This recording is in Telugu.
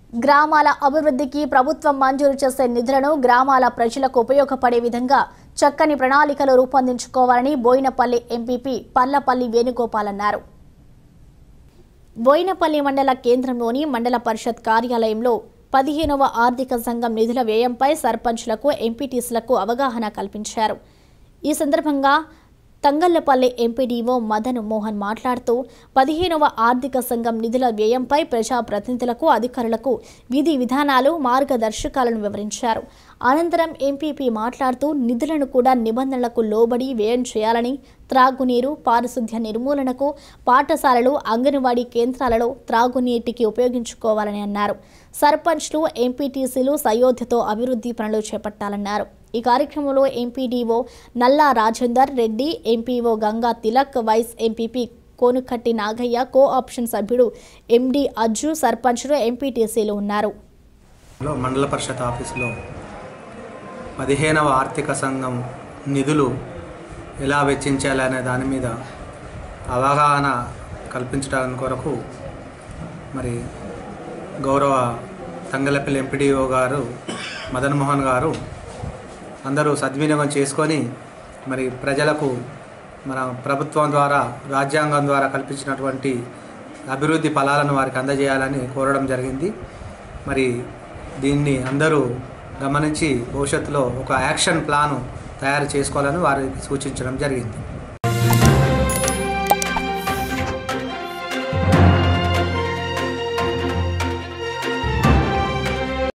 గ్రామాల అభివృద్ధికి ప్రభుత్వం మంజూరు చేసే నిధులను గ్రామాల ప్రజలకు ఉపయోగపడే విధంగా చక్కని ప్రణాళికలు రూపొందించుకోవాలని బోయినపల్లి ఎంపీపీ పల్లపల్లి వేణుగోపాల్ అన్నారు. బోయినపల్లి మండల కేంద్రంలోని మండల పరిషత్ కార్యాలయంలో 15వ ఆర్థిక సంఘం నిధుల వ్యయంపై సర్పంచ్లకు ఎంపీటీసీలకు అవగాహన కల్పించారు. ఈ సందర్భంగా తంగళ్లపల్లి ఎంపీడీఓ మదన్ మోహన్ మాట్లాడుతూ 15వ ఆర్థిక సంఘం నిధుల వ్యయంపై ప్రజాప్రతినిధులకు అధికారులకు విధి విధానాలు మార్గదర్శకాలను వివరించారు. అనంతరం ఎంపీపీ మాట్లాడుతూ నిధులను కూడా నిబంధనలకు లోబడి వ్యయం చేయాలని, త్రాగునీరు, పారిశుద్ధ్య నిర్మూలనకు పాఠశాలలు, అంగన్వాడీ కేంద్రాలలో త్రాగునీటికి ఉపయోగించుకోవాలని అన్నారు. సర్పంచ్లు, ఎంపీటీసీలు సయోధ్యతో అభివృద్ధి పనులు చేపట్టాలన్నారు. ఈ కార్యక్రమంలో MPDO Nalla Rajender Reddy, MPO Ganga Tilak, vice MPP Konukatti Nagaiah, co option సభ్యుడు ఎండి అజ్జు, సర్పంచ్లు, ఎంపీటీసీలు ఉన్నారు. మండల పరిషత్ ఆఫీసులో 15వ ఆర్థిక సంఘం నిధులు ఎలా వెచ్చించాలనే దాని మీద అవగాహన కల్పించడానికి కొరకు మరి గౌరవ తంగలపల్లి ఎంపీడీఓ గారు మదన్ మోహన్ గారు అందరూ సద్వినియోగం చేసుకొని మరి ప్రజలకు మన ప్రభుత్వం ద్వారా, రాజ్యాంగం ద్వారా కల్పించినటువంటి అభివృద్ధి ఫలాలను వారికి అందజేయాలని కోరడం జరిగింది. మరి దీన్ని అందరూ గమనించి భవిష్యత్తులో ఒక యాక్షన్ ప్లాను తయారు చేసుకోవాలని వారికి సూచించడం జరిగింది.